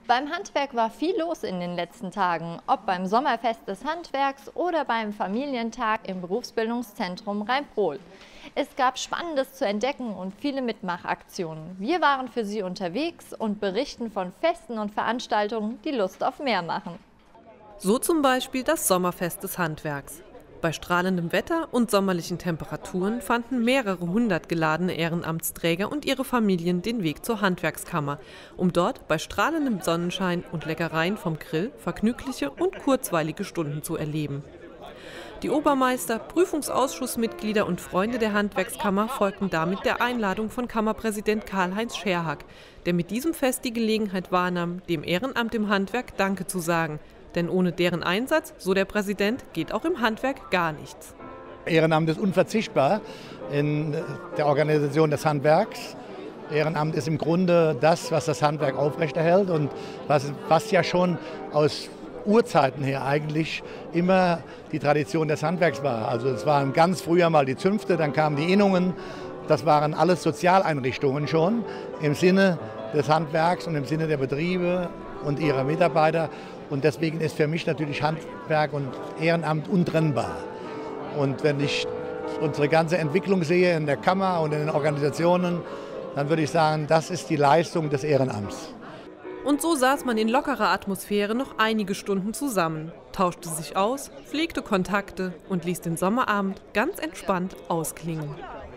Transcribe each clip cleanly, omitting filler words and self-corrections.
Beim Handwerk war viel los in den letzten Tagen, ob beim Sommerfest des Handwerks oder beim Familientag im Berufsbildungszentrum Rhein-Prohl. Es gab Spannendes zu entdecken und viele Mitmachaktionen. Wir waren für Sie unterwegs und berichten von Festen und Veranstaltungen, die Lust auf mehr machen. So zum Beispiel das Sommerfest des Handwerks. Bei strahlendem Wetter und sommerlichen Temperaturen fanden mehrere hundert geladene Ehrenamtsträger und ihre Familien den Weg zur Handwerkskammer, um dort bei strahlendem Sonnenschein und Leckereien vom Grill vergnügliche und kurzweilige Stunden zu erleben. Die Obermeister, Prüfungsausschussmitglieder und Freunde der Handwerkskammer folgten damit der Einladung von Kammerpräsident Karl-Heinz Scherhack, der mit diesem Fest die Gelegenheit wahrnahm, dem Ehrenamt im Handwerk Danke zu sagen. Denn ohne deren Einsatz, so der Präsident, geht auch im Handwerk gar nichts. Ehrenamt ist unverzichtbar in der Organisation des Handwerks. Ehrenamt ist im Grunde das, was das Handwerk aufrechterhält und was ja schon aus Urzeiten her eigentlich immer die Tradition des Handwerks war. Also es waren ganz früher mal die Zünfte, dann kamen die Innungen. Das waren alles Sozialeinrichtungen schon im Sinne des Handwerks und im Sinne der Betriebe und ihrer Mitarbeiter. Und deswegen ist für mich natürlich Handwerk und Ehrenamt untrennbar. Und wenn ich unsere ganze Entwicklung sehe in der Kammer und in den Organisationen, dann würde ich sagen, das ist die Leistung des Ehrenamts. Und so saß man in lockerer Atmosphäre noch einige Stunden zusammen, tauschte sich aus, pflegte Kontakte und ließ den Sommerabend ganz entspannt ausklingen.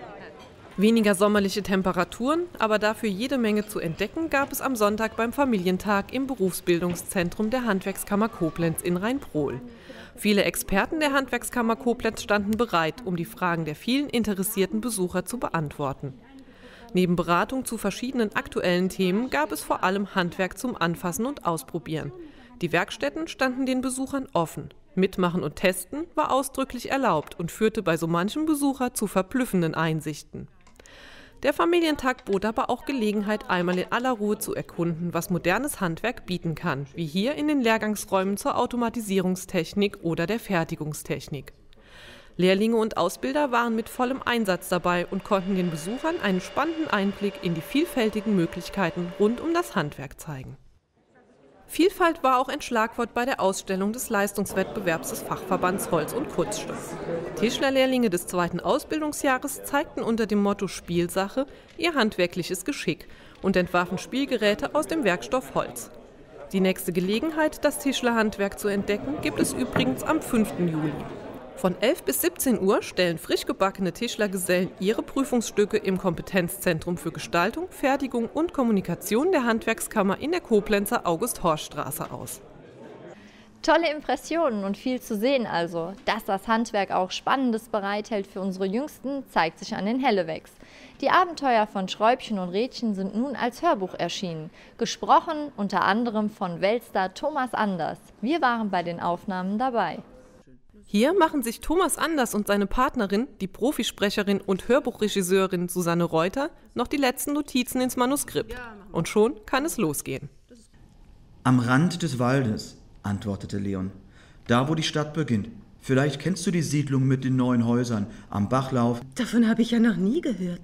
Weniger sommerliche Temperaturen, aber dafür jede Menge zu entdecken, gab es am Sonntag beim Familientag im Berufsbildungszentrum der Handwerkskammer Koblenz in Rhein-Prohl. Viele Experten der Handwerkskammer Koblenz standen bereit, um die Fragen der vielen interessierten Besucher zu beantworten. Neben Beratung zu verschiedenen aktuellen Themen gab es vor allem Handwerk zum Anfassen und Ausprobieren. Die Werkstätten standen den Besuchern offen. Mitmachen und Testen war ausdrücklich erlaubt und führte bei so manchem Besucher zu verblüffenden Einsichten. Der Familientag bot aber auch Gelegenheit, einmal in aller Ruhe zu erkunden, was modernes Handwerk bieten kann, wie hier in den Lehrgangsräumen zur Automatisierungstechnik oder der Fertigungstechnik. Lehrlinge und Ausbilder waren mit vollem Einsatz dabei und konnten den Besuchern einen spannenden Einblick in die vielfältigen Möglichkeiten rund um das Handwerk zeigen. Vielfalt war auch ein Schlagwort bei der Ausstellung des Leistungswettbewerbs des Fachverbands Holz und Kunststoff. Tischlerlehrlinge des 2. Ausbildungsjahres zeigten unter dem Motto Spielsache ihr handwerkliches Geschick und entwarfen Spielgeräte aus dem Werkstoff Holz. Die nächste Gelegenheit, das Tischlerhandwerk zu entdecken, gibt es übrigens am 5. Juli. Von 11 bis 17 Uhr stellen frisch gebackene Tischlergesellen ihre Prüfungsstücke im Kompetenzzentrum für Gestaltung, Fertigung und Kommunikation der Handwerkskammer in der Koblenzer August-Horst-Straße aus. Tolle Impressionen und viel zu sehen also. Dass das Handwerk auch Spannendes bereithält für unsere Jüngsten, zeigt sich an den Hellewecks. Die Abenteuer von Schräubchen und Rädchen sind nun als Hörbuch erschienen. Gesprochen unter anderem von Weltstar Thomas Anders. Wir waren bei den Aufnahmen dabei. Hier machen sich Thomas Anders und seine Partnerin, die Profisprecherin und Hörbuchregisseurin Susanne Reuter, noch die letzten Notizen ins Manuskript. Und schon kann es losgehen. Am Rand des Waldes, antwortete Leon. Da, wo die Stadt beginnt. Vielleicht kennst du die Siedlung mit den 9 Häusern am Bachlauf. Davon habe ich ja noch nie gehört.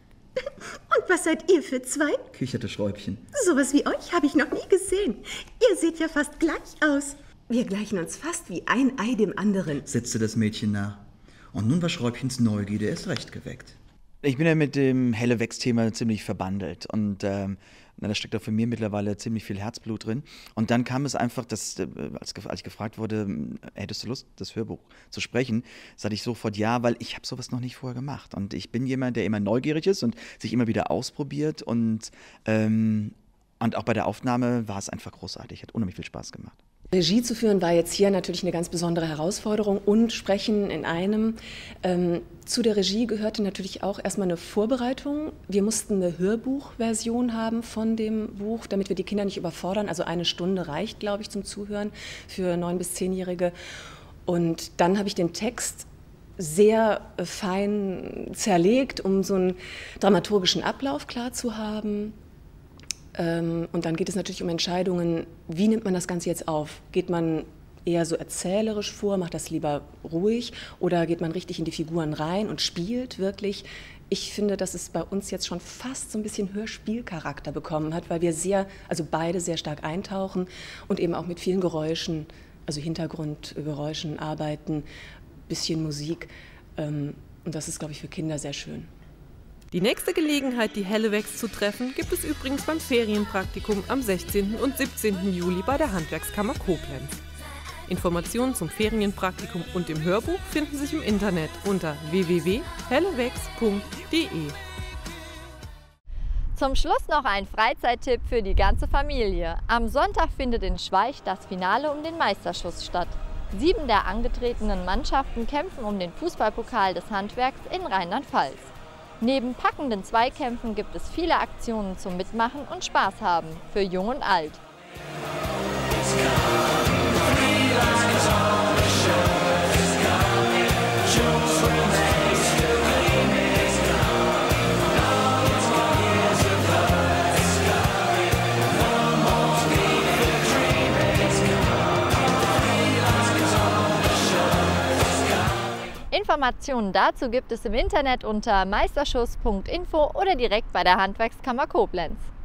Und was seid ihr für 2? Kicherte Schräubchen. Sowas wie euch habe ich noch nie gesehen. Ihr seht ja fast gleich aus. Wir gleichen uns fast wie ein Ei dem anderen, setzte das Mädchen nach. Und nun war Schräubchens Neugierde erst recht geweckt. Ich bin ja mit dem Hellewecks-Thema ziemlich verbandelt und da steckt auch für mich mittlerweile ziemlich viel Herzblut drin. Und dann kam es einfach, dass, als ich gefragt wurde, hättest du Lust, das Hörbuch zu sprechen, sagte ich sofort ja, weil ich habe sowas noch nicht vorher gemacht. Und ich bin jemand, der immer neugierig ist und sich immer wieder ausprobiert. Und auch bei der Aufnahme war es einfach großartig, hat unheimlich viel Spaß gemacht. Regie zu führen war jetzt hier natürlich eine ganz besondere Herausforderung und Sprechen in einem. Zu der Regie gehörte natürlich auch erstmal eine Vorbereitung. Wir mussten eine Hörbuchversion haben von dem Buch, damit wir die Kinder nicht überfordern. Also 1 Stunde reicht, glaube ich, zum Zuhören für 9- bis 10-Jährige. Und dann habe ich den Text sehr fein zerlegt, um so einen dramaturgischen Ablauf klar zu haben. Und dann geht es natürlich um Entscheidungen, wie nimmt man das Ganze jetzt auf? Geht man eher so erzählerisch vor, macht das lieber ruhig oder geht man richtig in die Figuren rein und spielt wirklich Ich finde, dass es bei uns jetzt schon fast so ein bisschen Hörspielcharakter bekommen hat, weil wir beide sehr stark eintauchen und eben auch mit vielen Geräuschen, also Hintergrundgeräuschen arbeiten, bisschen Musik. Und das ist, glaube ich, für Kinder sehr schön. Die nächste Gelegenheit, die Hellewecks zu treffen, gibt es übrigens beim Ferienpraktikum am 16. und 17. Juli bei der Handwerkskammer Koblenz. Informationen zum Ferienpraktikum und dem Hörbuch finden sich im Internet unter www.hellewecks.de. Zum Schluss noch ein Freizeittipp für die ganze Familie. Am Sonntag findet in Schweich das Finale um den Meisterschuss statt. 7 der angetretenen Mannschaften kämpfen um den Fußballpokal des Handwerks in Rheinland-Pfalz. Neben packenden Zweikämpfen gibt es viele Aktionen zum Mitmachen und Spaß haben, für Jung und Alt. Informationen dazu gibt es im Internet unter meisterschuss.info oder direkt bei der Handwerkskammer Koblenz.